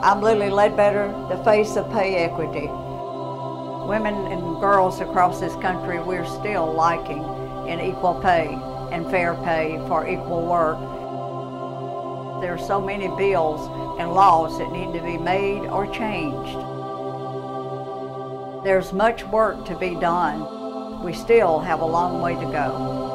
I'm Lilly Ledbetter, the face of pay equity. Women and girls across this country, we're still lacking in equal pay and fair pay for equal work. There are so many bills and laws that need to be made or changed. There's much work to be done. We still have a long way to go.